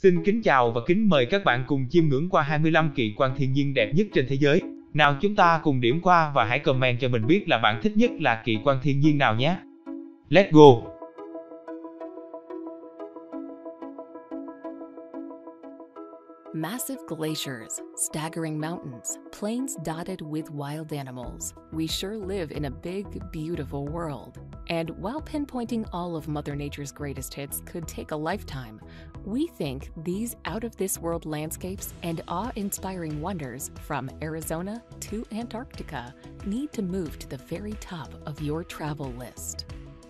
Xin kính chào và kính mời các bạn cùng chiêm ngưỡng qua 25 kỳ quan thiên nhiên đẹp nhất trên thế giới. Nào chúng ta cùng điểm qua và hãy comment cho mình biết là bạn thích nhất là kỳ quan thiên nhiên nào nhé. Let's go! Massive glaciers, staggering mountains, plains dotted with wild animals. We sure live in a big, beautiful world. And while pinpointing all of Mother Nature's greatest hits could take a lifetime, we think these out-of-this-world landscapes and awe-inspiring wonders from Arizona to Antarctica need to move to the very top of your travel list.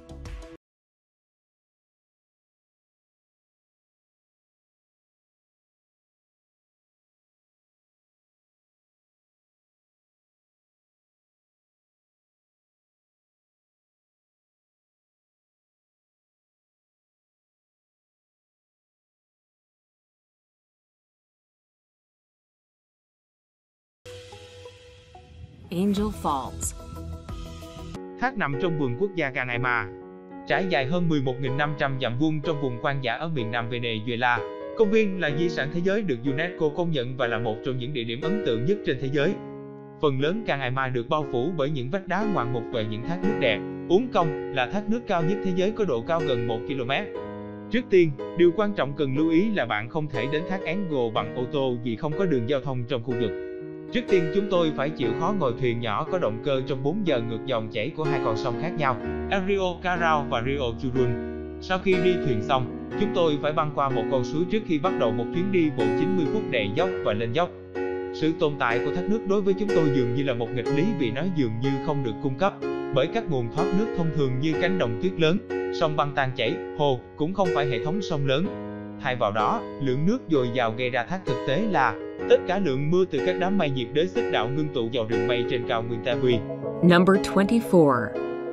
Angel Falls. Thác nằm trong vườn quốc gia Canaima, trải dài hơn 11.500 dặm vuông trong vùng hoang dã ở miền nam Venezuela. Công viên là di sản thế giới được UNESCO công nhận và là một trong những địa điểm ấn tượng nhất trên thế giới. Phần lớn Canaima được bao phủ bởi những vách đá ngoạn mục và những thác nước đẹp. Uốn Cong là thác nước cao nhất thế giới có độ cao gần 1 km. Trước tiên, điều quan trọng cần lưu ý là bạn không thể đến thác Engo bằng ô tô vì không có đường giao thông trong khu vực. Trước tiên chúng tôi phải chịu khó ngồi thuyền nhỏ có động cơ trong 4 giờ ngược dòng chảy của hai con sông khác nhau, Rio Carao và Rio Churun. Sau khi đi thuyền xong, chúng tôi phải băng qua một con suối trước khi bắt đầu một chuyến đi bộ 90 phút đầy dốc và lên dốc. Sự tồn tại của thác nước đối với chúng tôi dường như là một nghịch lý vì nó dường như không được cung cấp bởi các nguồn thoát nước thông thường như cánh đồng tuyết lớn, sông băng tan chảy, hồ cũng không phải hệ thống sông lớn. Thay vào đó, lượng nước dồi dào gây ra thác thực tế là tất cả lượng mưa từ các đám mây nhiệt đới xích đạo ngưng tụ vào rừng mây trên cao nguyên Tawi. Number 24.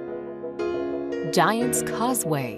Giant's Causeway.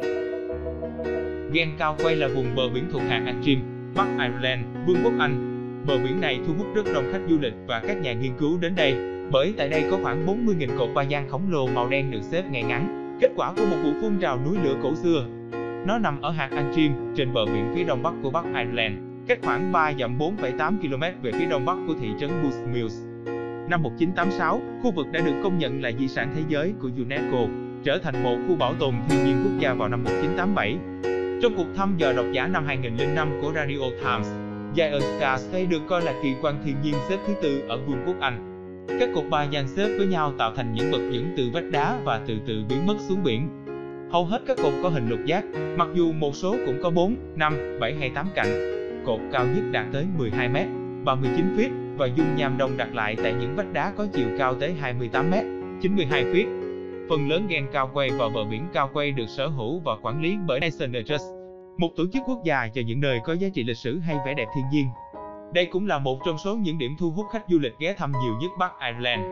Glen Causeway là vùng bờ biển thuộc hạt Antrim, Bắc Ireland, Vương quốc Anh. Bờ biển này thu hút rất đông khách du lịch và các nhà nghiên cứu đến đây, bởi tại đây có khoảng 40.000 cột ba gian khổng lồ màu đen được xếp ngay ngắn, kết quả của một vụ phun trào núi lửa cổ xưa. Nó nằm ở hạt Antrim, trên bờ biển phía đông bắc của Bắc Ireland, cách khoảng 3 dặm 4,8 km về phía đông bắc của thị trấn Bushmills. Năm 1986, khu vực đã được công nhận là di sản thế giới của UNESCO, trở thành một khu bảo tồn thiên nhiên quốc gia vào năm 1987. Trong cuộc thăm dò độc giả năm 2005 của Radio Times, Giant's Causeway được coi là kỳ quan thiên nhiên xếp thứ tư ở Vương quốc Anh. Các cột ba gian xếp với nhau tạo thành những bậc dẫn từ vách đá và từ từ biến mất xuống biển. Hầu hết các cột có hình lục giác, mặc dù một số cũng có 4, 5, 7 hay 8 cạnh. Cột cao nhất đạt tới 12 m, 39 feet và dung nham đông đặt lại tại những vách đá có chiều cao tới 28 m, 92 feet. Phần lớn Glen Causeway và bờ biển Causeway được sở hữu và quản lý bởi National Trust, một tổ chức quốc gia cho những nơi có giá trị lịch sử hay vẻ đẹp thiên nhiên. Đây cũng là một trong số những điểm thu hút khách du lịch ghé thăm nhiều nhất Bắc Ireland.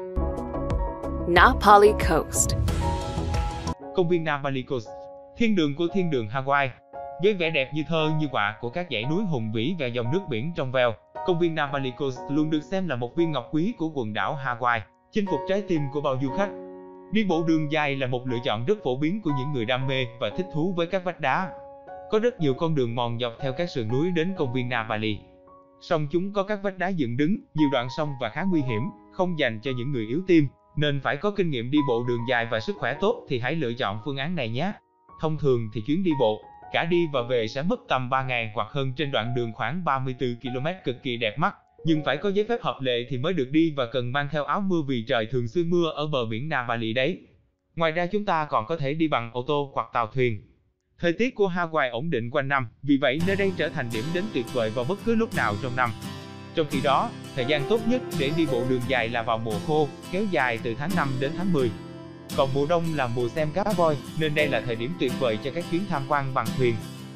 Napali Coast. Công viên Napali Coast, thiên đường của thiên đường Hawaii. Với vẻ đẹp như thơ như họa của các dãy núi hùng vĩ và dòng nước biển trong veo, công viên Napali Coast luôn được xem là một viên ngọc quý của quần đảo Hawaii, chinh phục trái tim của bao du khách. Đi bộ đường dài là một lựa chọn rất phổ biến của những người đam mê và thích thú với các vách đá. Có rất nhiều con đường mòn dọc theo các sườn núi đến công viên Napali. Song chúng có các vách đá dựng đứng, nhiều đoạn sông và khá nguy hiểm, không dành cho những người yếu tim, nên phải có kinh nghiệm đi bộ đường dài và sức khỏe tốt thì hãy lựa chọn phương án này nhé. Thông thường thì chuyến đi bộ, cả đi và về sẽ mất tầm 3 ngày hoặc hơn trên đoạn đường khoảng 34 km cực kỳ đẹp mắt, nhưng phải có giấy phép hợp lệ thì mới được đi và cần mang theo áo mưa vì trời thường xuyên mưa ở bờ biển Napali đấy. Ngoài ra chúng ta còn có thể đi bằng ô tô hoặc tàu thuyền. Thời tiết của Hawaii ổn định quanh năm, vì vậy nơi đây trở thành điểm đến tuyệt vời vào bất cứ lúc nào trong năm. Trong khi đó, thời gian tốt nhất để đi bộ đường dài là vào mùa khô, kéo dài từ tháng 5 đến tháng 10. Còn mùa đông là mùa xem cá voi, nên đây là thời điểm tuyệt vời cho các chuyến tham quan bằng thuyền.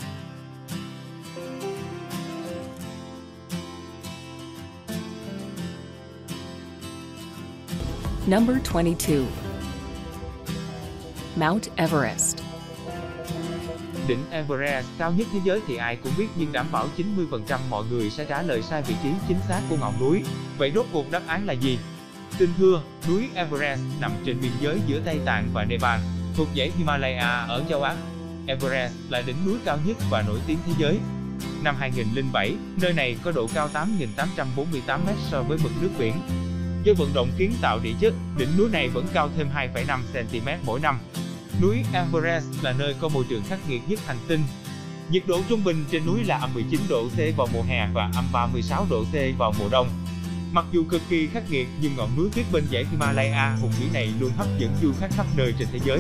Number 22. Mount Everest. Đỉnh Everest cao nhất thế giới thì ai cũng biết, nhưng đảm bảo 90% mọi người sẽ trả lời sai vị trí chính xác của ngọn núi. Vậy rốt cuộc đáp án là gì? Xin thưa, núi Everest nằm trên biên giới giữa Tây Tạng và Nepal, thuộc dãy Himalaya ở châu Á. Everest là đỉnh núi cao nhất và nổi tiếng thế giới. Năm 2007, nơi này có độ cao 8.848 m so với mực nước biển. Do vận động kiến tạo địa chất, đỉnh núi này vẫn cao thêm 2,5 cm mỗi năm. Núi Everest là nơi có môi trường khắc nghiệt nhất hành tinh. Nhiệt độ trung bình trên núi là âm 19 độ C vào mùa hè và âm 36 độ C vào mùa đông. Mặc dù cực kỳ khắc nghiệt nhưng ngọn núi tuyết bên dãy Himalaya hùng vĩ này luôn hấp dẫn du khách khắp nơi trên thế giới.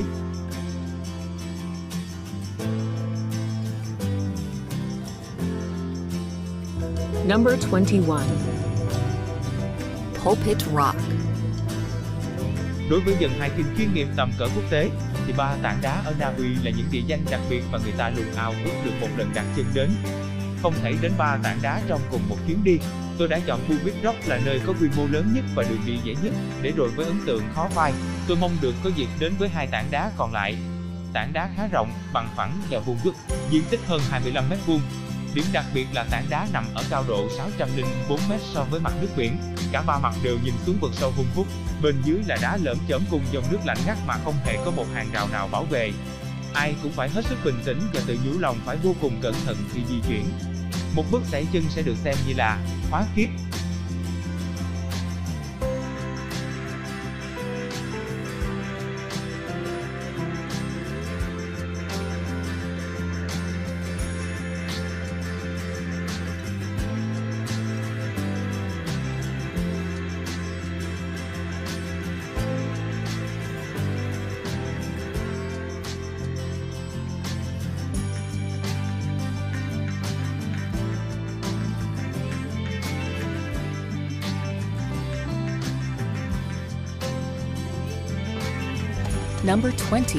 Number 21. Pulpit Rock. Đối với dân hiking chuyên nghiệp tầm cỡ quốc tế, thì ba tảng đá ở Na Uy là những địa danh đặc biệt mà người ta luôn ao ước được một lần đặt chân đến. Không thể đến ba tảng đá trong cùng một chuyến đi, tôi đã chọn Pulpit Rock là nơi có quy mô lớn nhất và đường đi dễ nhất, để rồi với ấn tượng khó phai, tôi mong được có dịp đến với hai tảng đá còn lại. Tảng đá khá rộng, bằng phẳng và vuông vức, diện tích hơn 25 m². Điểm đặc biệt là tảng đá nằm ở cao độ 604 m so với mặt nước biển, cả ba mặt đều nhìn xuống vực sâu hun hút. Bên dưới là đá lởm chởm cùng dòng nước lạnh ngắt mà không hề có một hàng rào nào bảo vệ. Ai cũng phải hết sức bình tĩnh và tự nhủ lòng phải vô cùng cẩn thận khi di chuyển. Một bước sải chân sẽ được xem như là hóa kiếp. Number 20.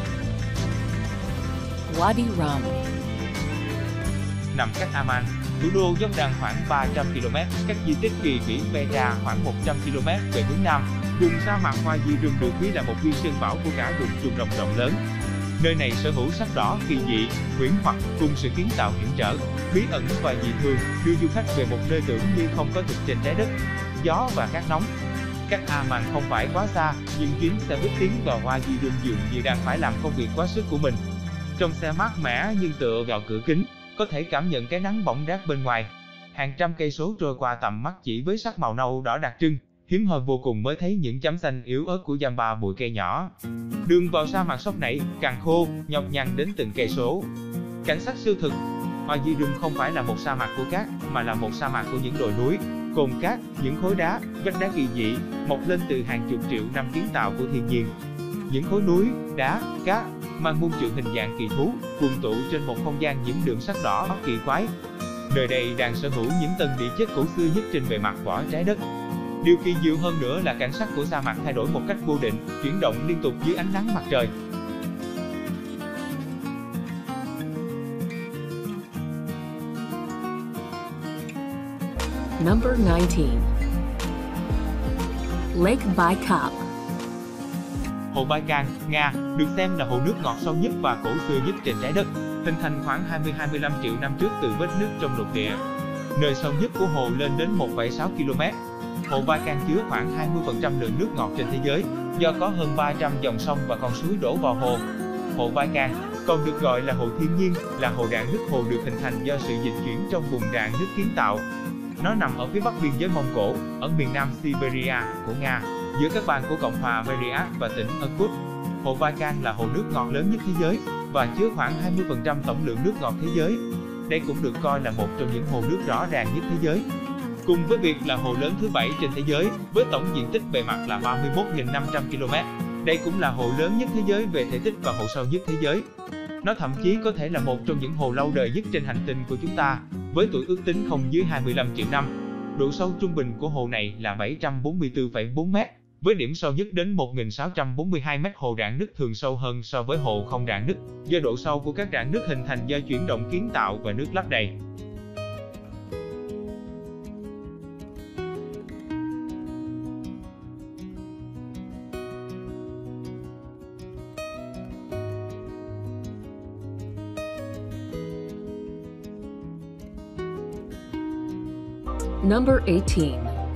Wadi Rum. Nằm cách Amman, thủ đô Jordan khoảng 300 km, cách di tích kỳ vĩ Petra khoảng 100 km về hướng nam, vùng sa mạc Wadi Rum được ví là một viên sơn bảo của cả vùng Trung Đông rộng lớn. Nơi này sở hữu sắc đỏ kỳ dị, huyễn hoặc cùng sự kiến tạo hiểm trở, bí ẩn và dị thường, đưa du khách về một nơi tưởng như không có thực trên trái đất. Gió và cát nóng. Cách Amman không phải quá xa, nhưng chuyến xe buýt tiến vào Wadi Rum dường như đang phải làm công việc quá sức của mình. Trong xe mát mẻ nhưng tựa vào cửa kính, có thể cảm nhận cái nắng bỏng rát bên ngoài. Hàng trăm cây số trôi qua tầm mắt chỉ với sắc màu nâu đỏ đặc trưng, hiếm hoi vô cùng mới thấy những chấm xanh yếu ớt của Jamba bụi cây nhỏ. Đường vào sa mạc sóc nảy, càng khô, nhọc nhằn đến từng cây số. Cảnh sắc siêu thực. Wadi Rum không phải là một sa mạc của cát, mà là một sa mạc của những đồi núi, cồn cát, những khối đá, vách đá kỳ dị, mọc lên từ hàng chục triệu năm kiến tạo của thiên nhiên. Những khối núi, đá, cát, mang muôn triệu hình dạng kỳ thú, cuồn tụ trên một không gian nhiễm đượm sắc đỏ kỳ quái. Nơi đây đang sở hữu những tầng địa chất cổ xưa nhất trên bề mặt vỏ trái đất. Điều kỳ diệu hơn nữa là cảnh sắc của sa mạc thay đổi một cách vô định, chuyển động liên tục dưới ánh nắng mặt trời. Number 19. Lake Baikal. Hồ Baikal, Nga, được xem là hồ nước ngọt sâu nhất và cổ xưa nhất trên trái đất, hình thành khoảng 20-25 triệu năm trước từ vết nứt trong lục địa. Nơi sâu nhất của hồ lên đến 1,6 km. Hồ Baikal chứa khoảng 20% lượng nước ngọt trên thế giới, do có hơn 300 dòng sông và con suối đổ vào hồ. Hồ Baikal còn được gọi là hồ thiên nhiên, là hồ rạn nứt. Hồ được hình thành do sự dịch chuyển trong vùng rạn nứt kiến tạo. Nó nằm ở phía bắc biên giới Mông Cổ, ở miền nam Siberia của Nga, giữa các bang của Cộng hòa Buryat và tỉnh Irkutsk. Hồ Baikal là hồ nước ngọt lớn nhất thế giới và chứa khoảng 20% tổng lượng nước ngọt thế giới. Đây cũng được coi là một trong những hồ nước rõ ràng nhất thế giới. Cùng với việc là hồ lớn thứ 7 trên thế giới, với tổng diện tích bề mặt là 31.500 km, đây cũng là hồ lớn nhất thế giới về thể tích và hồ sâu nhất thế giới. Nó thậm chí có thể là một trong những hồ lâu đời nhất trên hành tinh của chúng ta, với tuổi ước tính không dưới 25 triệu năm. Độ sâu trung bình của hồ này là 744,4 m, với điểm sâu nhất đến 1.642 m. Hồ rạn nứt thường sâu hơn so với hồ không rạn nứt, do độ sâu của các rạn nứt hình thành do chuyển động kiến tạo và nước lấp đầy. Number 18.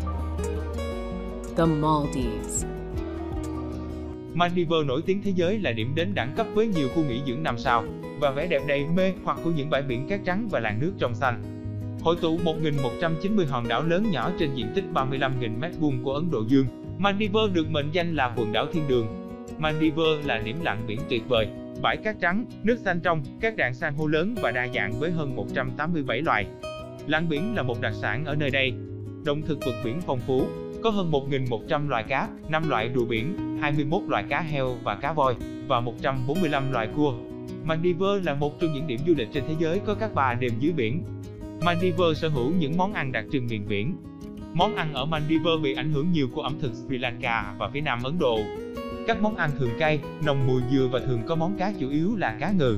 The Maldives. Maldives nổi tiếng thế giới là điểm đến đẳng cấp với nhiều khu nghỉ dưỡng 5 sao, và vẻ đẹp đầy mê hoặc của những bãi biển cát trắng và làn nước trong xanh. Hội tụ 1.190 hòn đảo lớn nhỏ trên diện tích 35.000 m2 của Ấn Độ Dương, Maldives được mệnh danh là quần đảo thiên đường. Maldives là điểm lặn biển tuyệt vời, bãi cát trắng, nước xanh trong, các rạn san hô lớn và đa dạng với hơn 187 loài. Lặn biển là một đặc sản ở nơi đây. Động thực vật biển phong phú, có hơn 1.100 loài cá, 5 loại rùa biển, 21 loài cá heo và cá voi, và 145 loài cua. Maldives là một trong những điểm du lịch trên thế giới có các bà đêm dưới biển. Maldives sở hữu những món ăn đặc trưng miền biển. Món ăn ở Maldives bị ảnh hưởng nhiều của ẩm thực Sri Lanka và phía Nam Ấn Độ. Các món ăn thường cay, nồng mùi dừa và thường có món cá chủ yếu là cá ngừ.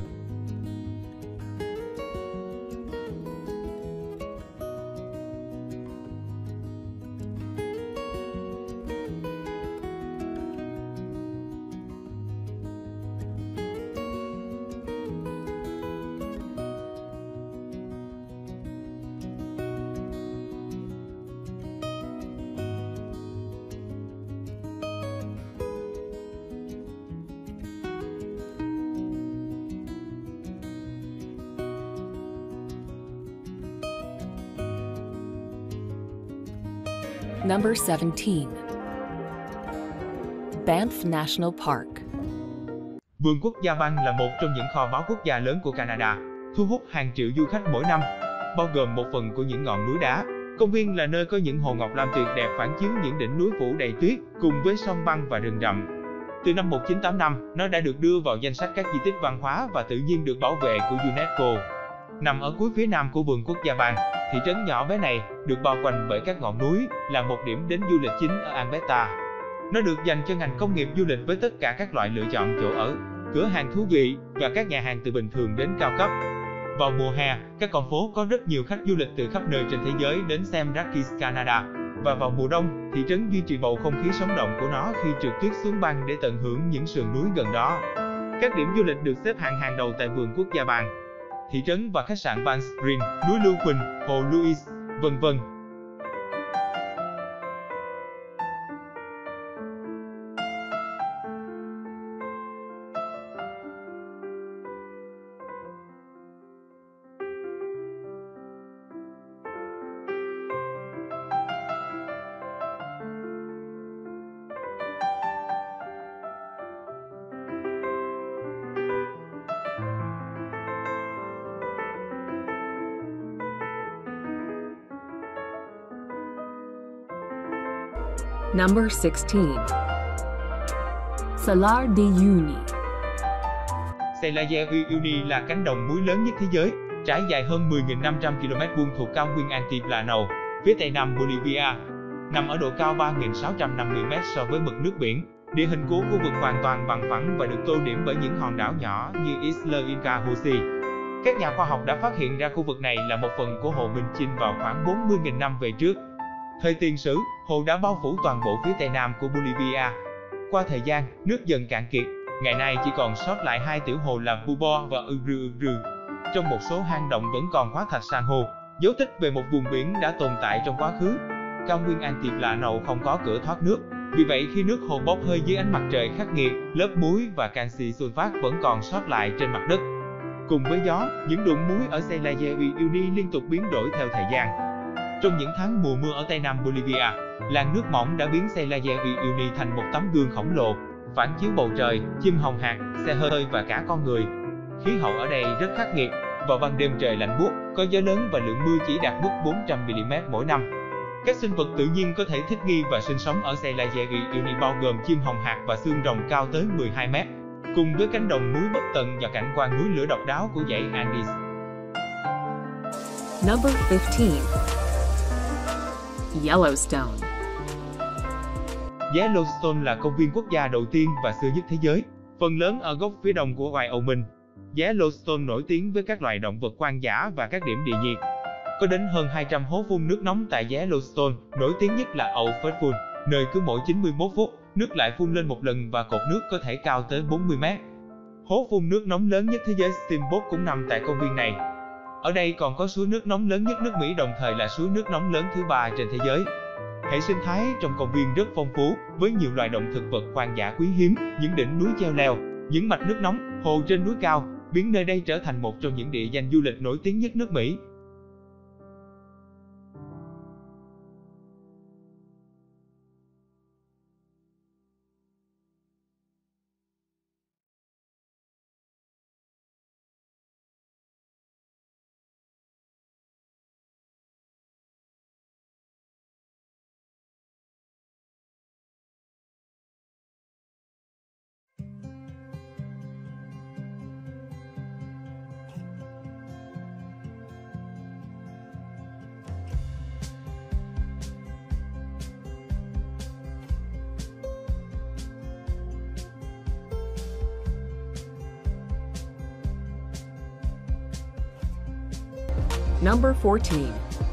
Number 17. Banff National Park. Vườn quốc gia Banff là một trong những kho báu quốc gia lớn của Canada, thu hút hàng triệu du khách mỗi năm, bao gồm một phần của những ngọn núi đá. Công viên là nơi có những hồ ngọc lam tuyệt đẹp phản chiếu những đỉnh núi phủ đầy tuyết, cùng với sông băng và rừng rậm. Từ năm 1985, nó đã được đưa vào danh sách các di tích văn hóa và tự nhiên được bảo vệ của UNESCO. Nằm ở cuối phía nam của vườn quốc gia Banff, thị trấn nhỏ bé này, được bao quanh bởi các ngọn núi, là một điểm đến du lịch chính ở Alberta. Nó được dành cho ngành công nghiệp du lịch với tất cả các loại lựa chọn chỗ ở, cửa hàng thú vị và các nhà hàng từ bình thường đến cao cấp. Vào mùa hè, các con phố có rất nhiều khách du lịch từ khắp nơi trên thế giới đến xem Rockies Canada. Và vào mùa đông, thị trấn duy trì bầu không khí sống động của nó khi trượt tuyết xuống băng để tận hưởng những sườn núi gần đó. Các điểm du lịch được xếp hạng hàng đầu tại vườn quốc gia Banff. Thị trấn và khách sạn Banff Springs, núi Lưu Quỳnh, hồ Louise, vân vân. Number 16. Salar de Uyuni. Salar de Uyuni là cánh đồng muối lớn nhất thế giới, trải dài hơn 10.500 km2 thuộc cao nguyên Altiplano, phía tây nam Bolivia. Nằm ở độ cao 3.650 m so với mực nước biển, địa hình của khu vực hoàn toàn bằng phẳng và được tô điểm bởi những hòn đảo nhỏ như Isla Inca Hosi. Các nhà khoa học đã phát hiện ra khu vực này là một phần của hồ Minh Chinh vào khoảng 40.000 năm về trước. Thời tiền sử, hồ đã bao phủ toàn bộ phía tây nam của Bolivia. Qua thời gian, nước dần cạn kiệt, ngày nay chỉ còn sót lại hai tiểu hồ là Pubo và Uru. Trong một số hang động vẫn còn hóa thạch san hô, dấu tích về một vùng biển đã tồn tại trong quá khứ. Cao nguyên Altiplano không có cửa thoát nước, vì vậy khi nước hồ bốc hơi dưới ánh mặt trời khắc nghiệt, lớp muối và canxi sulfat vẫn còn sót lại trên mặt đất. Cùng với gió, những đụng muối ở Salar de Uyuni liên tục biến đổi theo thời gian. Trong những tháng mùa mưa ở tây nam Bolivia, làn nước mỏng đã biến Salar de Uyuni thành một tấm gương khổng lồ, phản chiếu bầu trời, chim hồng hạc, xe hơi và cả con người. Khí hậu ở đây rất khắc nghiệt, vào ban đêm trời lạnh buốt, có gió lớn và lượng mưa chỉ đạt mức 400 mm mỗi năm. Các sinh vật tự nhiên có thể thích nghi và sinh sống ở Salar de Uyuni bao gồm chim hồng hạc và xương rồng cao tới 12 m, cùng với cánh đồng muối bất tận và cảnh quan núi lửa độc đáo của dãy Andes. Number 15. Yellowstone. Yellowstone là công viên quốc gia đầu tiên và xưa nhất thế giới, phần lớn ở góc phía đông của Wyoming. Yellowstone nổi tiếng với các loài động vật hoang dã và các điểm địa nhiệt. Có đến hơn 200 hố phun nước nóng tại Yellowstone, nổi tiếng nhất là Old First Pool, nơi cứ mỗi 91 phút, nước lại phun lên một lần và cột nước có thể cao tới 40 mét. Hố phun nước nóng lớn nhất thế giới Steamboat cũng nằm tại công viên này. Ở đây còn có suối nước nóng lớn nhất nước Mỹ, đồng thời là suối nước nóng lớn thứ 3 trên thế giới. Hệ sinh thái trong công viên rất phong phú, với nhiều loài động thực vật hoang dã quý hiếm, những đỉnh núi treo leo, những mạch nước nóng, hồ trên núi cao, biến nơi đây trở thành một trong những địa danh du lịch nổi tiếng nhất nước Mỹ. Number 14.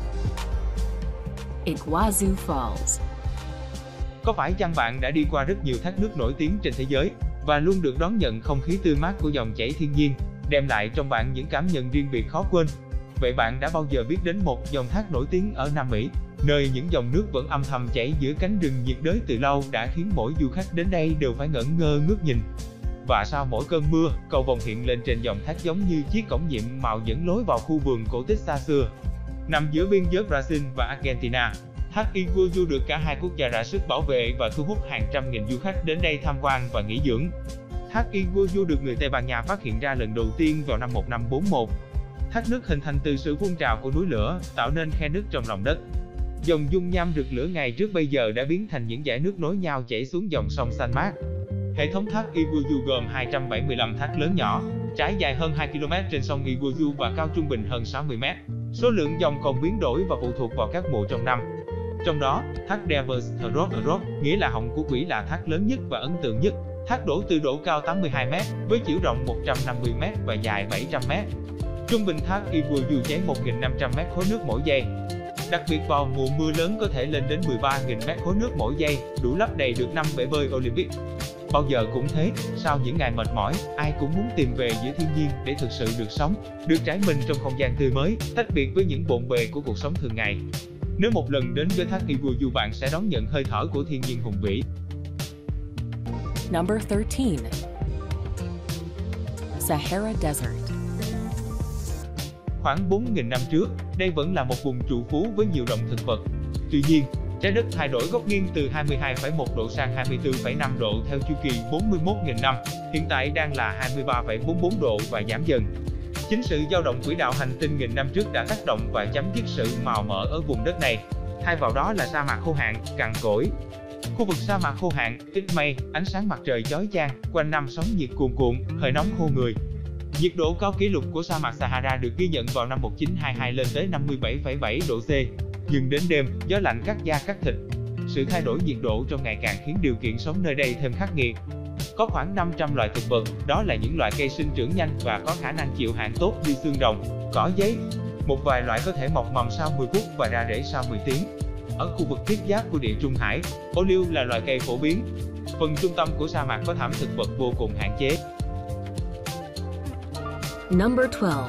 Iguazu Falls. Có phải chăng bạn đã đi qua rất nhiều thác nước nổi tiếng trên thế giới và luôn được đón nhận không khí tươi mát của dòng chảy thiên nhiên, đem lại trong bạn những cảm nhận riêng biệt khó quên? Vậy bạn đã bao giờ biết đến một dòng thác nổi tiếng ở Nam Mỹ, nơi những dòng nước vẫn âm thầm chảy giữa cánh rừng nhiệt đới từ lâu đã khiến mỗi du khách đến đây đều phải ngẩn ngơ ngước nhìn? Và sau mỗi cơn mưa, cầu vồng hiện lên trên dòng thác giống như chiếc cổng nhiệm màu dẫn lối vào khu vườn cổ tích xa xưa. Nằm giữa biên giới Brazil và Argentina, thác Iguazu được cả hai quốc gia ra sức bảo vệ và thu hút hàng trăm nghìn du khách đến đây tham quan và nghỉ dưỡng. Thác Iguazu được người Tây Ban Nha phát hiện ra lần đầu tiên vào năm 1541. Thác nước hình thành từ sự phun trào của núi lửa, tạo nên khe nứt trong lòng đất. Dòng dung nham rực lửa ngày trước bây giờ đã biến thành những dải nước nối nhau chảy xuống dòng sông xanh mát. Hệ thống thác Iguazu gồm 275 thác lớn nhỏ, trải dài hơn 2 km trên sông Iguazu và cao trung bình hơn 60 m. Số lượng dòng còn biến đổi và phụ thuộc vào các mùa trong năm. Trong đó, thác Devil's Throat, nghĩa là họng của quỷ là thác lớn nhất và ấn tượng nhất. Thác đổ từ độ cao 82 m, với chiều rộng 150 m và dài 700 m. Trung bình thác Iguazu chảy 1.500 m khối nước mỗi giây. Đặc biệt vào mùa mưa lớn có thể lên đến 13.000 m khối nước mỗi giây, đủ lấp đầy được 5 bể bơi Olympic. Bao giờ cũng thế, sau những ngày mệt mỏi, ai cũng muốn tìm về giữa thiên nhiên để thực sự được sống, được trải mình trong không gian tươi mới, tách biệt với những bộn bề của cuộc sống thường ngày. Nếu một lần đến với thác Iguazu, bạn sẽ đón nhận hơi thở của thiên nhiên hùng vĩ. Number 13. Sahara Desert. Khoảng 4.000 năm trước, đây vẫn là một vùng trù phú với nhiều động thực vật. Tuy nhiên, trái đất thay đổi góc nghiêng từ 22,1 độ sang 24,5 độ theo chu kỳ 41.000 năm, hiện tại đang là 23,44 độ và giảm dần. Chính sự dao động quỹ đạo hành tinh nghìn năm trước đã tác động và chấm dứt sự màu mỡ ở vùng đất này. Thay vào đó là sa mạc khô hạn, cằn cỗi. Khu vực sa mạc khô hạn, ít mây, ánh sáng mặt trời chói chang, quanh năm sóng nhiệt cuồn cuộn, hơi nóng khô người. Nhiệt độ cao kỷ lục của sa mạc Sahara được ghi nhận vào năm 1922 lên tới 57,7 độ C. Nhưng đến đêm, gió lạnh cắt da cắt thịt. Sự thay đổi nhiệt độ trong ngày càng khiến điều kiện sống nơi đây thêm khắc nghiệt. Có khoảng 500 loài thực vật, đó là những loại cây sinh trưởng nhanh và có khả năng chịu hạn tốt như xương rồng, cỏ giấy. Một vài loại có thể mọc mầm sau 10 phút và ra rễ sau 10 tiếng. Ở khu vực tiếp giáp của Địa Trung Hải, ô liu là loài cây phổ biến. Phần trung tâm của sa mạc có thảm thực vật vô cùng hạn chế. Number 12.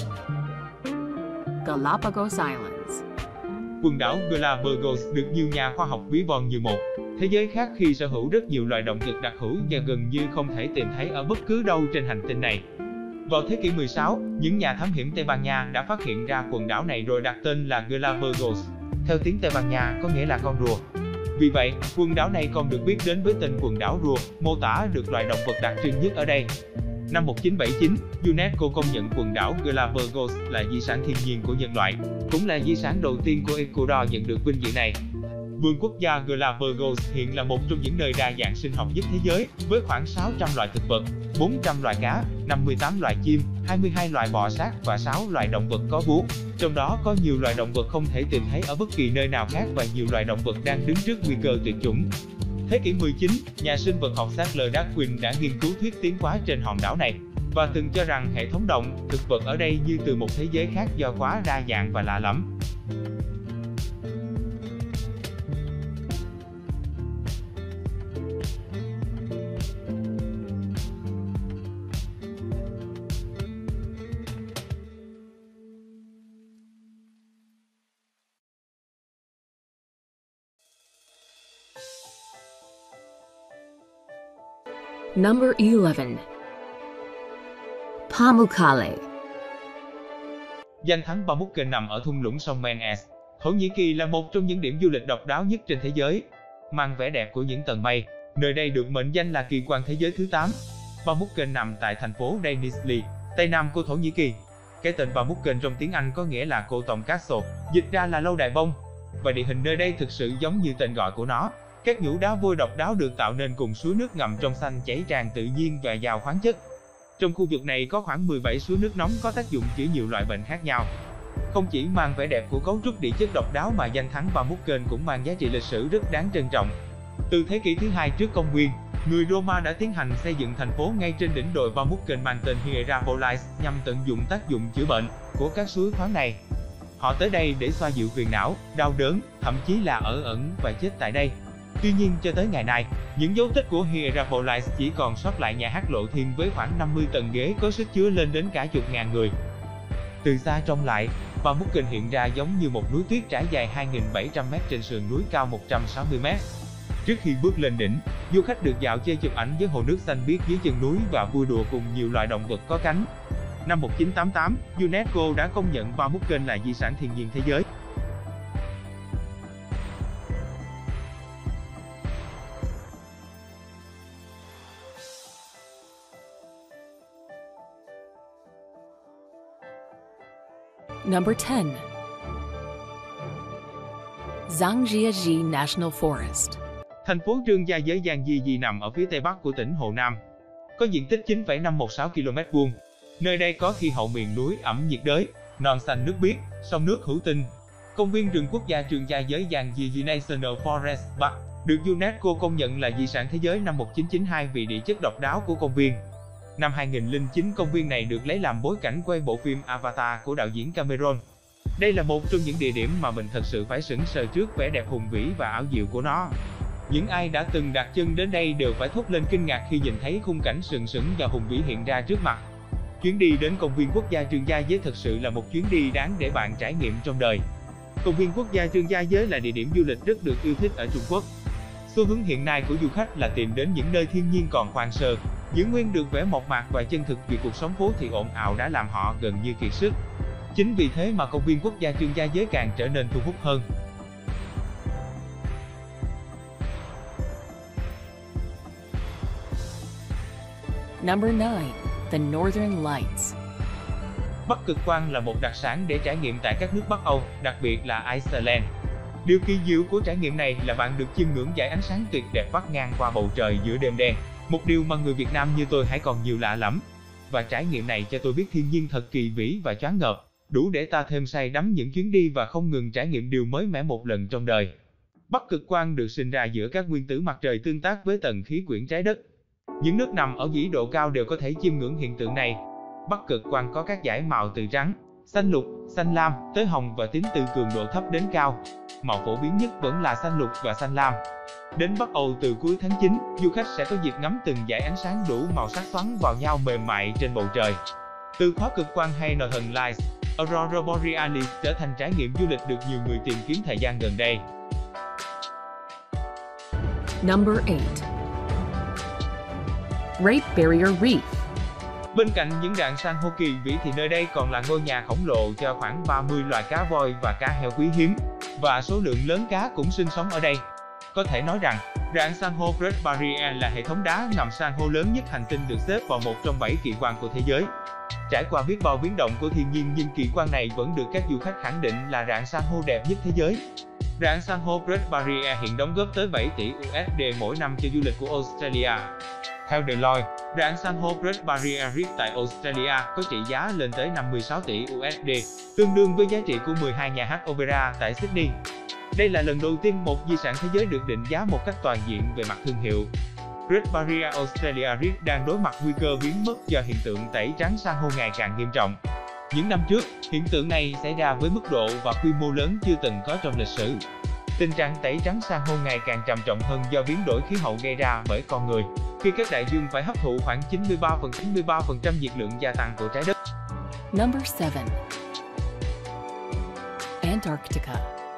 Galapagos Islands. Quần đảo Galapagos được nhiều nhà khoa học ví von như một thế giới khác khi sở hữu rất nhiều loài động vật đặc hữu và gần như không thể tìm thấy ở bất cứ đâu trên hành tinh này. Vào thế kỷ 16, những nhà thám hiểm Tây Ban Nha đã phát hiện ra quần đảo này rồi đặt tên là Galapagos, theo tiếng Tây Ban Nha có nghĩa là con rùa. Vì vậy, quần đảo này còn được biết đến với tên quần đảo rùa, mô tả được loài động vật đặc trưng nhất ở đây. Năm 1979, UNESCO công nhận quần đảo Galapagos là di sản thiên nhiên của nhân loại, cũng là di sản đầu tiên của Ecuador nhận được vinh dự này. Vườn quốc gia Galapagos hiện là một trong những nơi đa dạng sinh học nhất thế giới, với khoảng 600 loài thực vật, 400 loài cá, 58 loài chim, 22 loài bò sát và 6 loài động vật có vú. Trong đó có nhiều loài động vật không thể tìm thấy ở bất kỳ nơi nào khác và nhiều loài động vật đang đứng trước nguy cơ tuyệt chủng. Thế kỷ 19, nhà sinh vật học Charles Darwin đã nghiên cứu thuyết tiến hóa trên hòn đảo này và từng cho rằng hệ thống động, thực vật ở đây như từ một thế giới khác do quá đa dạng và lạ lẫm. Number 11. Pamukkale. Danh thắng Pamukkale nằm ở thung lũng sông Menes. Thổ Nhĩ Kỳ là một trong những điểm du lịch độc đáo nhất trên thế giới, mang vẻ đẹp của những tầng mây. Nơi đây được mệnh danh là kỳ quan thế giới thứ 8. Pamukkale nằm tại thành phố Denizli, tây nam của Thổ Nhĩ Kỳ. Cái tên Pamukkale trong tiếng Anh có nghĩa là cô tòng Castle, dịch ra là lâu đài bông. Và địa hình nơi đây thực sự giống như tên gọi của nó. Các nhũ đá vôi độc đáo được tạo nên cùng suối nước ngầm trong xanh chảy tràn tự nhiên và giàu khoáng chất. Trong khu vực này có khoảng 17 suối nước nóng có tác dụng chữa nhiều loại bệnh khác nhau. Không chỉ mang vẻ đẹp của cấu trúc địa chất độc đáo mà danh thắng Pamukkale cũng mang giá trị lịch sử rất đáng trân trọng. Từ thế kỷ thứ 2 trước công nguyên, người Roma đã tiến hành xây dựng thành phố ngay trên đỉnh đồi Pamukkale mang tên Hierapolis nhằm tận dụng tác dụng chữa bệnh của các suối khoáng này. Họ tới đây để xoa dịu phiền não, đau đớn, thậm chí là ở ẩn và chết tại đây. Tuy nhiên cho tới ngày nay, những dấu tích của Hierapolis chỉ còn sót lại nhà hát Lộ Thiên với khoảng 50 tầng ghế có sức chứa lên đến cả chục ngàn người. Từ xa trông lại, Pamukkale hiện ra giống như một núi tuyết trải dài 2.700m trên sườn núi cao 160m. Trước khi bước lên đỉnh, du khách được dạo chơi chụp ảnh với hồ nước xanh biếc dưới chân núi và vui đùa cùng nhiều loài động vật có cánh. Năm 1988, UNESCO đã công nhận Pamukkale là di sản thiên nhiên thế giới. Number 10. Zhangjiajie National Forest. Thành phố Trương Gia Giới Giang nằm ở phía tây bắc của tỉnh Hồ Nam. Có diện tích 9,516 km2. Nơi đây có khí hậu miền núi ẩm nhiệt đới, non xanh nước biếc, sông nước hữu tình. Công viên rừng quốc gia Trương Gia Giới Giang National Forest Park được UNESCO công nhận là di sản thế giới năm 1992 vì địa chất độc đáo của công viên. Năm 2009, công viên này được lấy làm bối cảnh quay bộ phim Avatar của đạo diễn Cameron. Đây là một trong những địa điểm mà mình thật sự phải sững sờ trước vẻ đẹp hùng vĩ và ảo diệu của nó. Những ai đã từng đặt chân đến đây đều phải thốt lên kinh ngạc khi nhìn thấy khung cảnh sừng sững và hùng vĩ hiện ra trước mặt. Chuyến đi đến công viên quốc gia Trương Gia Giới thực sự là một chuyến đi đáng để bạn trải nghiệm trong đời. Công viên quốc gia Trương Gia Giới là địa điểm du lịch rất được yêu thích ở Trung Quốc. Xu hướng hiện nay của du khách là tìm đến những nơi thiên nhiên còn hoang sơ, giữ nguyên được vẻ mộc mạc và chân thực vì cuộc sống phố thị ồn ào đã làm họ gần như kiệt sức. Chính vì thế mà công viên quốc gia Trương Gia Giới càng trở nên thu hút hơn. Number 9. The Northern Lights. Bắc cực quang là một đặc sản để trải nghiệm tại các nước Bắc Âu, đặc biệt là Iceland. Điều kỳ diệu của trải nghiệm này là bạn được chiêm ngưỡng dải ánh sáng tuyệt đẹp vắt ngang qua bầu trời giữa đêm đen, một điều mà người Việt Nam như tôi hãy còn nhiều lạ lẫm. Và trải nghiệm này cho tôi biết thiên nhiên thật kỳ vĩ và choáng ngợp, đủ để ta thêm say đắm những chuyến đi và không ngừng trải nghiệm điều mới mẻ một lần trong đời. Bắc cực quang được sinh ra giữa các nguyên tử mặt trời tương tác với tầng khí quyển trái đất. Những nước nằm ở vĩ độ cao đều có thể chiêm ngưỡng hiện tượng này. Bắc cực quang có các dải màu từ trắng, xanh lục, xanh lam, tới hồng và tím từ cường độ thấp đến cao. Màu phổ biến nhất vẫn là xanh lục và xanh lam. Đến Bắc Âu từ cuối tháng 9, du khách sẽ có dịp ngắm từng dải ánh sáng đủ màu sắc xoắn vào nhau mềm mại trên bầu trời. Từ khóa cực quang hay Northern Lights, Aurora Borealis trở thành trải nghiệm du lịch được nhiều người tìm kiếm thời gian gần đây. Number 8. Great Barrier Reef. Bên cạnh những rạn san hô kỳ vĩ thì nơi đây còn là ngôi nhà khổng lồ cho khoảng 30 loài cá voi và cá heo quý hiếm, và số lượng lớn cá cũng sinh sống ở đây. Có thể nói rằng, rạn san hô Great Barrier là hệ thống đá ngầm san hô lớn nhất hành tinh được xếp vào một trong 7 kỳ quan của thế giới. Trải qua biết bao biến động của thiên nhiên nhưng kỳ quan này vẫn được các du khách khẳng định là rạn san hô đẹp nhất thế giới. Rạn san hô Great Barrier hiện đóng góp tới 7 tỷ USD mỗi năm cho du lịch của Australia. Theo Deloitte, rạn san hô Great Barrier Reef tại Australia có trị giá lên tới 56 tỷ USD, tương đương với giá trị của 12 nhà hát opera tại Sydney. Đây là lần đầu tiên một di sản thế giới được định giá một cách toàn diện về mặt thương hiệu. Great Barrier Australia Reef đang đối mặt nguy cơ biến mất do hiện tượng tẩy trắng san hô ngày càng nghiêm trọng. Những năm trước, hiện tượng này xảy ra với mức độ và quy mô lớn chưa từng có trong lịch sử. Tình trạng tẩy trắng san hô ngày càng trầm trọng hơn do biến đổi khí hậu gây ra bởi con người, khi các đại dương phải hấp thụ khoảng 93% nhiệt lượng gia tăng của trái đất. Number 7. Antarctica.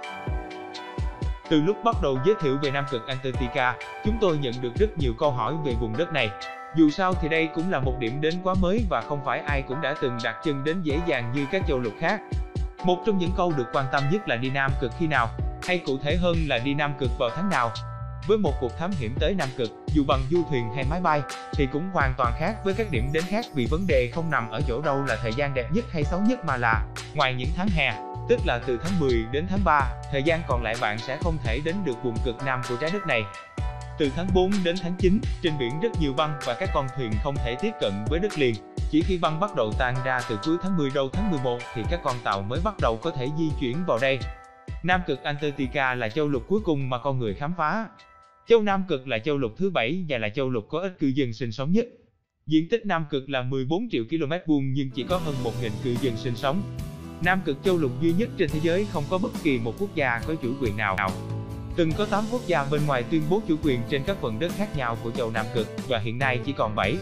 Từ lúc bắt đầu giới thiệu về Nam cực Antarctica, chúng tôi nhận được rất nhiều câu hỏi về vùng đất này. Dù sao thì đây cũng là một điểm đến quá mới và không phải ai cũng đã từng đặt chân đến dễ dàng như các châu lục khác. Một trong những câu được quan tâm nhất là đi Nam Cực khi nào, hay cụ thể hơn là đi Nam Cực vào tháng nào. Với một cuộc thám hiểm tới Nam Cực, dù bằng du thuyền hay máy bay, thì cũng hoàn toàn khác với các điểm đến khác, vì vấn đề không nằm ở chỗ đâu là thời gian đẹp nhất hay xấu nhất, mà là ngoài những tháng hè, tức là từ tháng 10 đến tháng 3, thời gian còn lại bạn sẽ không thể đến được vùng cực Nam của trái đất này. Từ tháng 4 đến tháng 9, trên biển rất nhiều băng và các con thuyền không thể tiếp cận với đất liền. Chỉ khi băng bắt đầu tan ra từ cuối tháng 10 đầu tháng 11 thì các con tàu mới bắt đầu có thể di chuyển vào đây. Nam Cực Antarctica là châu lục cuối cùng mà con người khám phá. Châu Nam Cực là châu lục thứ 7 và là châu lục có ít cư dân sinh sống nhất. Diện tích Nam Cực là 14 triệu km2 nhưng chỉ có hơn 1.000 cư dân sinh sống. Nam Cực châu lục duy nhất trên thế giới, không có bất kỳ một quốc gia có chủ quyền nào. Từng có 8 quốc gia bên ngoài tuyên bố chủ quyền trên các phần đất khác nhau của châu Nam Cực, và hiện nay chỉ còn 7.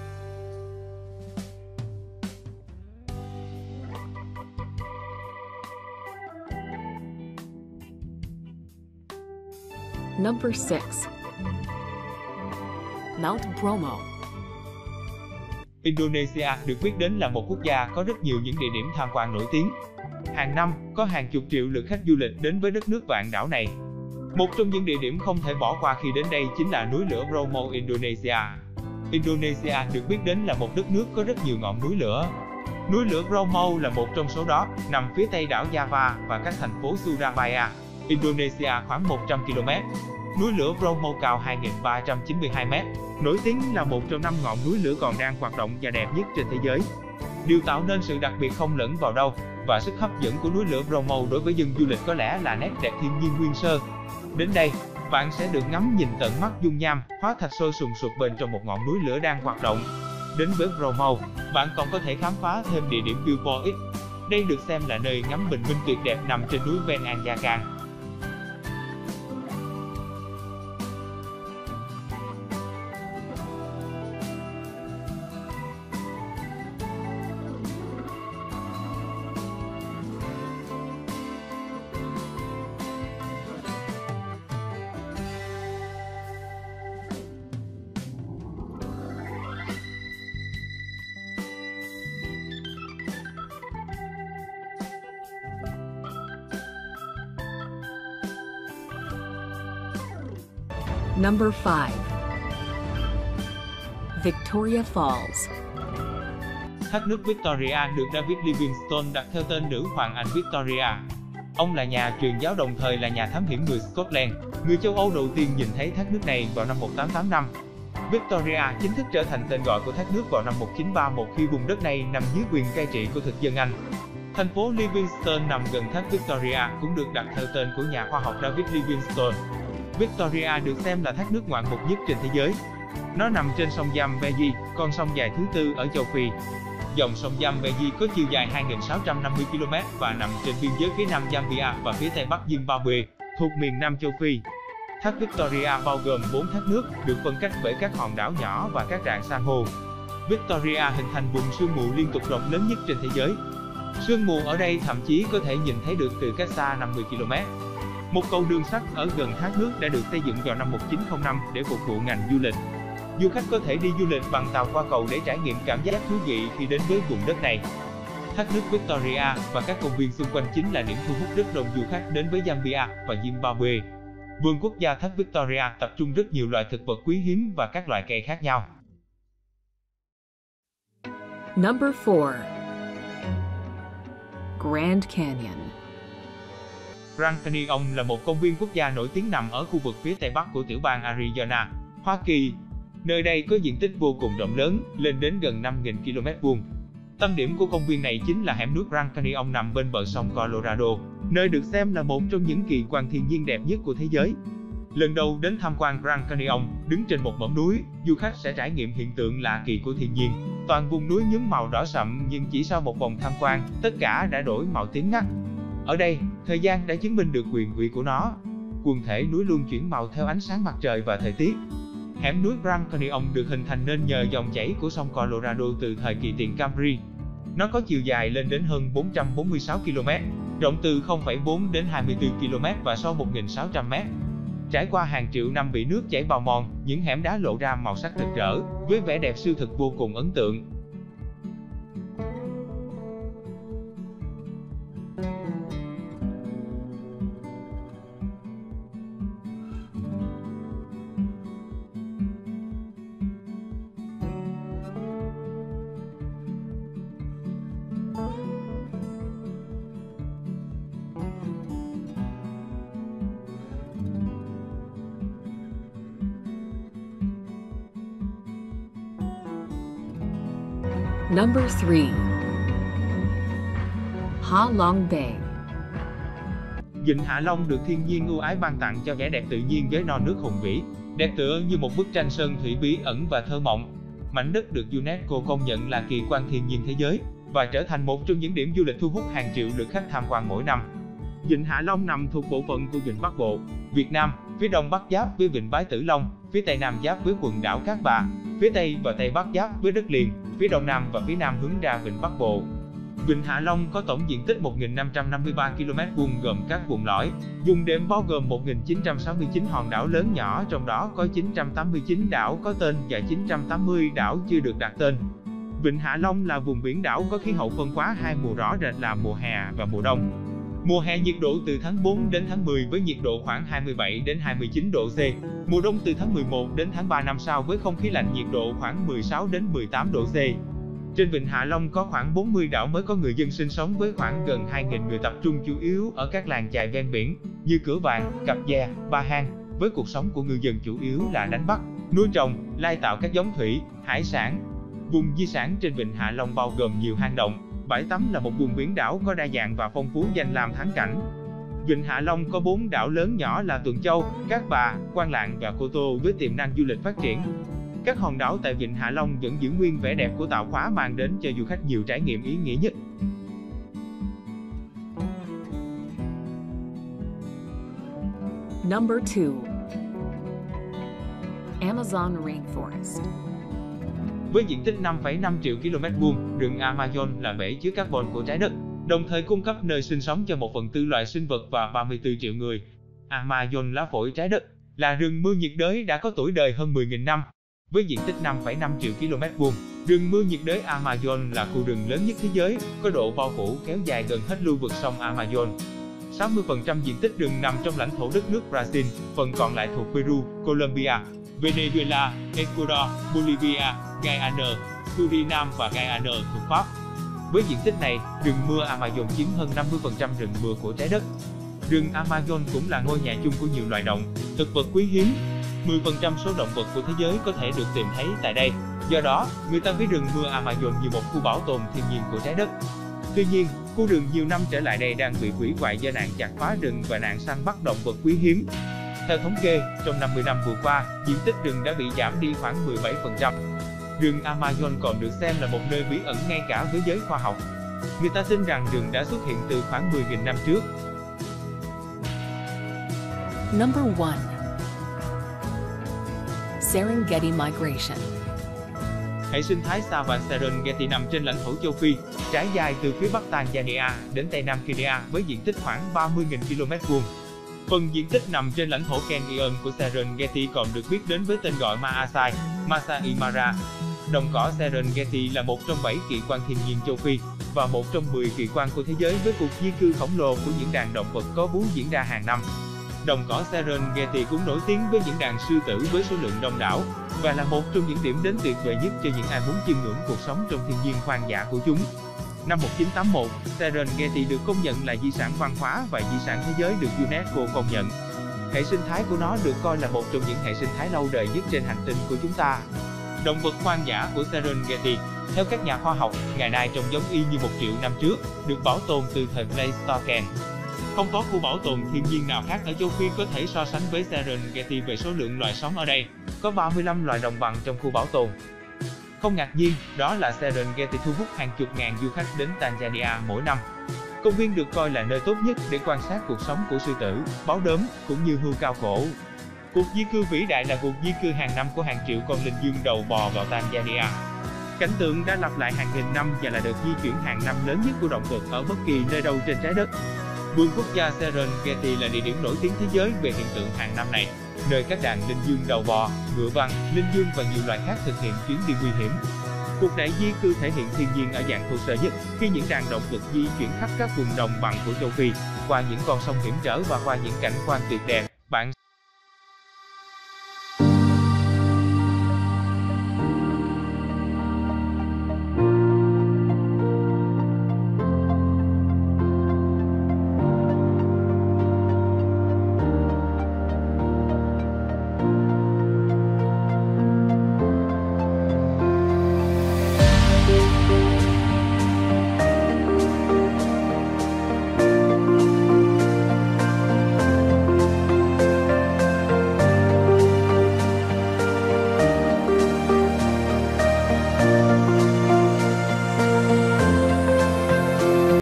Number 6. Mount Bromo. Indonesia được biết đến là một quốc gia có rất nhiều những địa điểm tham quan nổi tiếng. Hàng năm, có hàng chục triệu lượt khách du lịch đến với đất nước vạn đảo này. Một trong những địa điểm không thể bỏ qua khi đến đây chính là núi lửa Bromo, Indonesia. Indonesia được biết đến là một đất nước có rất nhiều ngọn núi lửa. Núi lửa Bromo là một trong số đó, nằm phía tây đảo Java và cách thành phố Surabaya, Indonesia khoảng 100 km. Núi lửa Bromo cao 2.392 m, nổi tiếng là một trong 5 ngọn núi lửa còn đang hoạt động và đẹp nhất trên thế giới. Điều tạo nên sự đặc biệt không lẫn vào đâu và sức hấp dẫn của núi lửa Bromo đối với dân du lịch có lẽ là nét đẹp thiên nhiên nguyên sơ. Đến đây, bạn sẽ được ngắm nhìn tận mắt dung nham, hóa thạch sôi sùng sục bên trong một ngọn núi lửa đang hoạt động. Đến với Bromo, bạn còn có thể khám phá thêm địa điểm Viewpoint X. Đây được xem là nơi ngắm bình minh tuyệt đẹp nằm trên núi ven Anjacan. Number 5. Victoria Falls. Thác nước Victoria được David Livingstone đặt theo tên nữ hoàng Anh Victoria. Ông là nhà truyền giáo đồng thời là nhà thám hiểm người Scotland, người châu Âu đầu tiên nhìn thấy thác nước này vào năm 1885. Victoria chính thức trở thành tên gọi của thác nước vào năm 1931 khi vùng đất này nằm dưới quyền cai trị của thực dân Anh. Thành phố Livingstone nằm gần thác Victoria cũng được đặt theo tên của nhà khoa học David Livingstone. Victoria được xem là thác nước ngoạn mục nhất trên thế giới. Nó nằm trên sông Zambezi, con sông dài thứ 4 ở châu Phi. Dòng sông Zambezi có chiều dài 2.650 km và nằm trên biên giới phía nam Zambia và phía tây bắc Zimbabwe, thuộc miền Nam châu Phi. Thác Victoria bao gồm 4 thác nước, được phân cách bởi các hòn đảo nhỏ và các rạn san hô. Victoria hình thành vùng sương mù liên tục rộng lớn nhất trên thế giới. Sương mù ở đây thậm chí có thể nhìn thấy được từ cách xa 50 km. Một cầu đường sắt ở gần thác nước đã được xây dựng vào năm 1905 để phục vụ ngành du lịch. Du khách có thể đi du lịch bằng tàu qua cầu để trải nghiệm cảm giác thú vị khi đến với vùng đất này. Thác nước Victoria và các công viên xung quanh chính là điểm thu hút rất đông du khách đến với Zambia và Zimbabwe. Vườn quốc gia thác Victoria tập trung rất nhiều loại thực vật quý hiếm và các loại cây khác nhau. Number 4. Grand Canyon. Grand Canyon là một công viên quốc gia nổi tiếng nằm ở khu vực phía tây bắc của tiểu bang Arizona, Hoa Kỳ. Nơi đây có diện tích vô cùng rộng lớn, lên đến gần 5.000 km2. Tâm điểm của công viên này chính là hẻm núi Grand Canyon nằm bên bờ sông Colorado, nơi được xem là một trong những kỳ quan thiên nhiên đẹp nhất của thế giới. Lần đầu đến tham quan Grand Canyon, đứng trên một mỏm núi, du khách sẽ trải nghiệm hiện tượng lạ kỳ của thiên nhiên. Toàn vùng núi nhuốm màu đỏ sậm nhưng chỉ sau một vòng tham quan, tất cả đã đổi màu tím ngắt. Ở đây, thời gian đã chứng minh được quyền uy của nó. Quần thể núi luôn chuyển màu theo ánh sáng mặt trời và thời tiết. Hẻm núi Grand Canyon được hình thành nên nhờ dòng chảy của sông Colorado từ thời kỳ tiền Camry. Nó có chiều dài lên đến hơn 446 km, rộng từ 0,4 đến 24 km và sâu 1.600 m. Trải qua hàng triệu năm bị nước chảy bào mòn, những hẻm đá lộ ra màu sắc rực rỡ, với vẻ đẹp siêu thực vô cùng ấn tượng. Number 3. Ha Long Bay. Vịnh Hạ Long được thiên nhiên ưu ái ban tặng cho vẻ đẹp tự nhiên với non nước hùng vĩ, đẹp tựa như một bức tranh sơn thủy bí ẩn và thơ mộng. Mảnh đất được UNESCO công nhận là kỳ quan thiên nhiên thế giới và trở thành một trong những điểm du lịch thu hút hàng triệu lượt khách tham quan mỗi năm. Vịnh Hạ Long nằm thuộc bộ phận của Vịnh Bắc Bộ, Việt Nam, phía đông bắc giáp với Vịnh Bái Tử Long, phía tây nam giáp với quần đảo Cát Bà, phía tây và tây bắc giáp với đất liền, phía đông nam và phía nam hướng ra Vịnh Bắc Bộ. Vịnh Hạ Long có tổng diện tích 1.553 km2 gồm các vùng lõi, vùng đệm bao gồm 1.969 hòn đảo lớn nhỏ, trong đó có 989 đảo có tên và 980 đảo chưa được đặt tên. Vịnh Hạ Long là vùng biển đảo có khí hậu phân hóa hai mùa rõ rệt là mùa hè và mùa đông. Mùa hè nhiệt độ từ tháng 4 đến tháng 10 với nhiệt độ khoảng 27 đến 29 độ C. Mùa đông từ tháng 11 đến tháng 3 năm sau với không khí lạnh nhiệt độ khoảng 16 đến 18 độ C. Trên Vịnh Hạ Long có khoảng 40 đảo mới có người dân sinh sống với khoảng gần 2.000 người tập trung chủ yếu ở các làng chài ven biển như Cửa Vàng, Cặp Gia, Ba Hang, với cuộc sống của ngư dân chủ yếu là đánh bắt, nuôi trồng, lai tạo các giống thủy, hải sản. Vùng di sản trên Vịnh Hạ Long bao gồm nhiều hang động, bãi tắm là một vùng biển đảo có đa dạng và phong phú danh lam thắng cảnh. Vịnh Hạ Long có 4 đảo lớn nhỏ là Tuần Châu, Cát Bà, Quan Lạn và Cô Tô với tiềm năng du lịch phát triển. Các hòn đảo tại Vịnh Hạ Long vẫn giữ nguyên vẻ đẹp của tạo hóa, mang đến cho du khách nhiều trải nghiệm ý nghĩa nhất. Number 2. Amazon Rainforest. Với diện tích 5,5 triệu km2, rừng Amazon là bể chứa carbon của trái đất, đồng thời cung cấp nơi sinh sống cho 1/4 loài sinh vật và 34 triệu người. Amazon lá phổi trái đất là rừng mưa nhiệt đới đã có tuổi đời hơn 10.000 năm. Với diện tích 5,5 triệu km2, rừng mưa nhiệt đới Amazon là khu rừng lớn nhất thế giới, có độ bao phủ kéo dài gần hết lưu vực sông Amazon. 60% diện tích rừng nằm trong lãnh thổ đất nước Brazil, phần còn lại thuộc Peru, Colombia, Venezuela, Ecuador, Bolivia, Guyana, Suriname và Guyana thuộc Pháp. Với diện tích này, rừng mưa Amazon chiếm hơn 50% rừng mưa của trái đất. Rừng Amazon cũng là ngôi nhà chung của nhiều loài động, thực vật quý hiếm. 10% số động vật của thế giới có thể được tìm thấy tại đây. Do đó, người ta ví rừng mưa Amazon như một khu bảo tồn thiên nhiên của trái đất. Tuy nhiên, khu rừng nhiều năm trở lại đây đang bị hủy hoại do nạn chặt phá rừng và nạn săn bắt động vật quý hiếm. Theo thống kê, trong 50 năm vừa qua, diện tích rừng đã bị giảm đi khoảng 17%. Rừng Amazon còn được xem là một nơi bí ẩn ngay cả với giới khoa học. Người ta tin rằng rừng đã xuất hiện từ khoảng 10.000 năm trước. Number 1. Serengeti Migration. Hệ sinh thái Savan Serengeti nằm trên lãnh thổ châu Phi, trải dài từ phía bắc Tanzania đến tây nam Kenya với diện tích khoảng 30.000 km2. Phần diện tích nằm trên lãnh thổ Kenyan của Serengeti còn được biết đến với tên gọi Maasai, Masai Mara. Đồng cỏ Serengeti là một trong 7 kỳ quan thiên nhiên châu Phi và một trong 10 kỳ quan của thế giới với cuộc di cư khổng lồ của những đàn động vật có vú diễn ra hàng năm. Đồng cỏ Serengeti cũng nổi tiếng với những đàn sư tử với số lượng đông đảo và là một trong những điểm đến tuyệt vời nhất cho những ai muốn chiêm ngưỡng cuộc sống trong thiên nhiên hoang dã của chúng. Năm 1981, Serengeti được công nhận là di sản văn hóa và di sản thế giới được UNESCO công nhận. Hệ sinh thái của nó được coi là một trong những hệ sinh thái lâu đời nhất trên hành tinh của chúng ta. Động vật hoang dã của Serengeti, theo các nhà khoa học, ngày nay trông giống y như 1 triệu năm trước, được bảo tồn từ thời Pleistocene. Không có khu bảo tồn thiên nhiên nào khác ở châu Phi có thể so sánh với Serengeti về số lượng loài sống ở đây. Có 35 loài đồng bằng trong khu bảo tồn. Không ngạc nhiên, đó là Serengeti thu hút hàng chục ngàn du khách đến Tanzania mỗi năm. Công viên được coi là nơi tốt nhất để quan sát cuộc sống của sư tử, báo đốm, cũng như hươu cao cổ. Cuộc di cư vĩ đại là cuộc di cư hàng năm của hàng triệu con linh dương đầu bò vào Tanzania. Cảnh tượng đã lặp lại hàng nghìn năm và là đợt di chuyển hàng năm lớn nhất của động vật ở bất kỳ nơi đâu trên trái đất. Vườn quốc gia Serengeti là địa điểm nổi tiếng thế giới về hiện tượng hàng năm này. nơi các đàn linh dương đầu bò, ngựa vằn, linh dương và nhiều loài khác thực hiện chuyến đi nguy hiểm. Cuộc đại di cư thể hiện thiên nhiên ở dạng thô sơ nhất, khi những đàn động vật di chuyển khắp các vùng đồng bằng của châu Phi, qua những con sông hiểm trở và qua những cảnh quan tuyệt đẹp. Bạn